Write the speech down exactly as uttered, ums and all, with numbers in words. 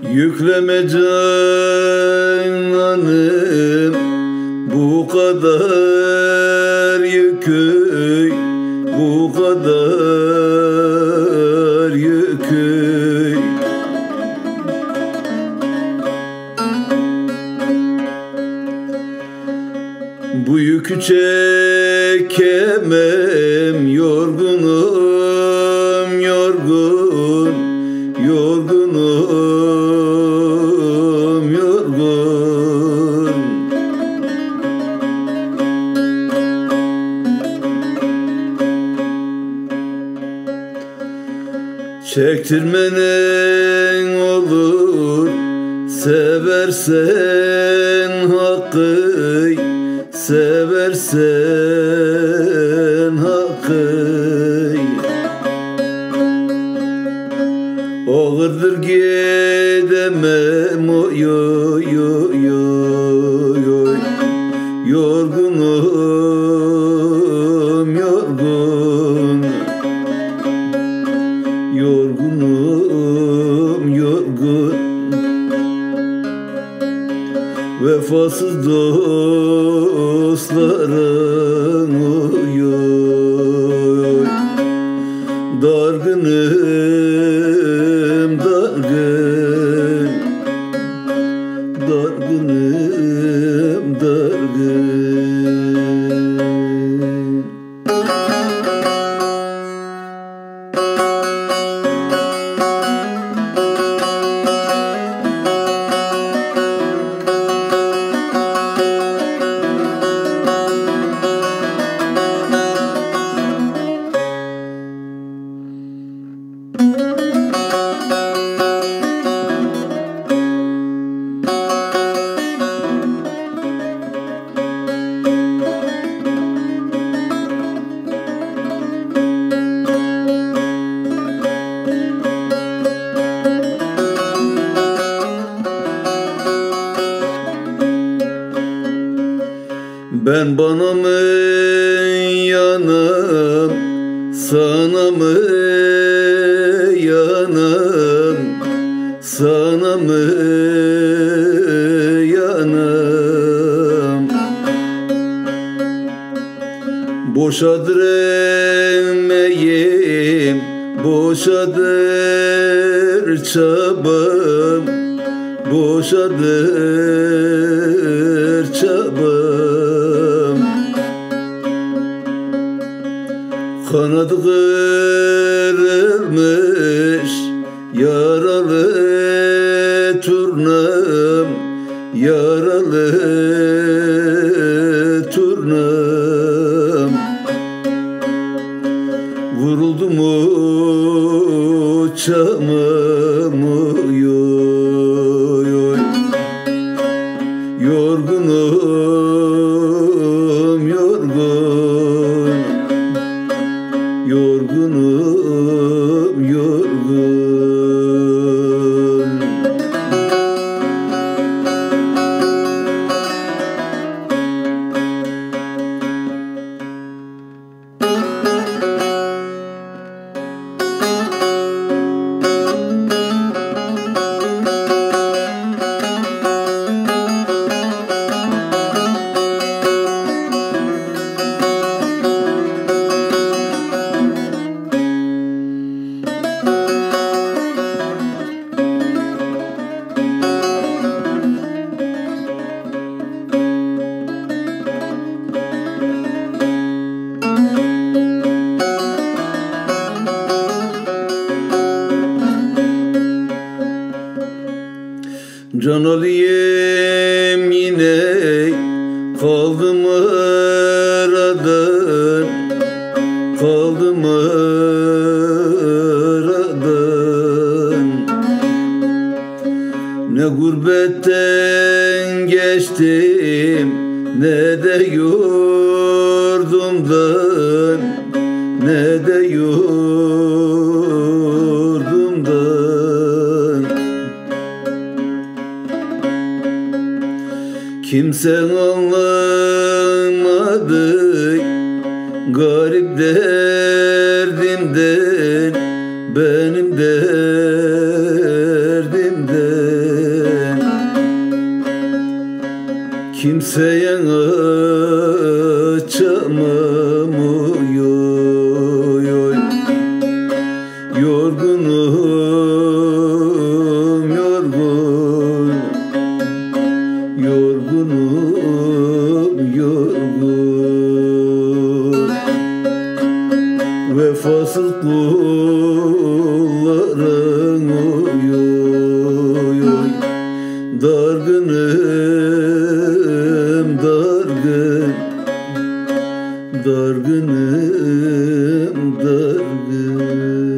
Yükleme cananım bu kadar yükü, bu kadar yükü. Bu yükü çekemem, yorgunum, yorgun, yorgunum, yorgun. Çektirmenen olur, seversen hakkı, seversen hakkı. Ağırdır gidemem, oy oy oy oy. Yorgunum, yorgun, yorgunum, yorgun. Vefasız dostlarım, oy oy. Dargınım, dargın, dargınım, dargın. Ben bana mı yanım, sana mı yanım, sana mı yanım? Boşadır emeğim, boşadır çabam, boşadır çabam. Kanadı kırılmış yaralı turnam, yaralı turnam. Vuruldum uçamam, oy oy oy. Yorgunum, yorgun, yorgunum, yorgun. Can alayım yine kaldım aradan, kaldım aradan. Ne gurbetten geçtim, ne de yurdumdan, ne de yurdumdan. Kimse anlamadı garip derdimden, benim derdimden. kimseye açamam oy oy oy. Yorgunum yorgun, yorgunum yorgun. Vefasız kulların oy oy oy. Dargınım dargın, dargınım dargın.